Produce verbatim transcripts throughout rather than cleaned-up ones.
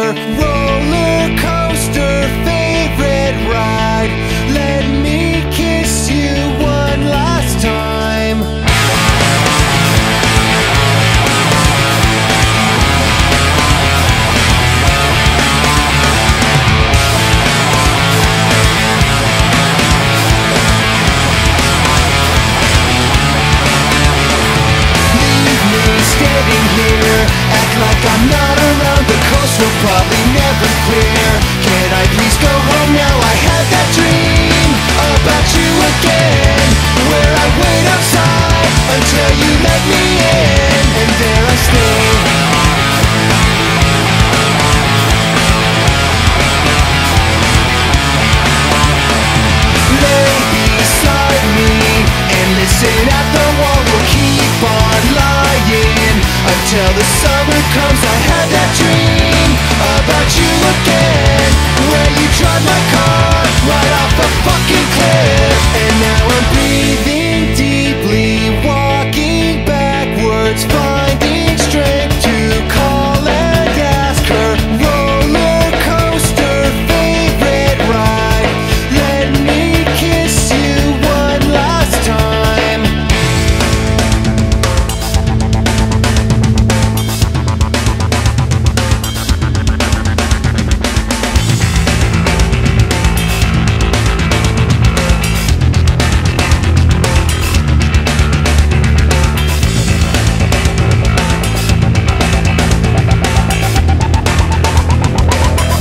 roller coaster favorite ride. Let me kiss you one last time. Standing here, act like I'm not around. The coast will probably never clear. Can I please go home now? I had that dream about you again, where I wait outside until you let me in, and there I stay. Lay beside me and listen at the wall. We'll keep on lying until the summer comes. I had that dream about you again, where you drive my car right off a fucking cliff. And now I'm breathing deeply, walking backwards, finding strength to call and ask her. Roller coaster favorite ride. Let me kiss you one last time.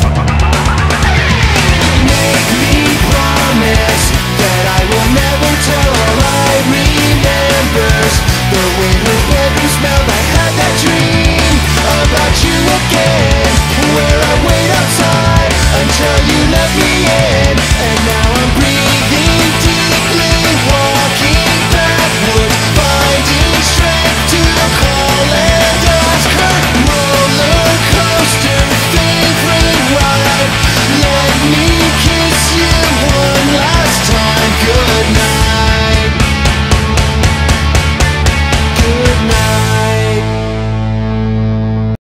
Make me promise that I will never turn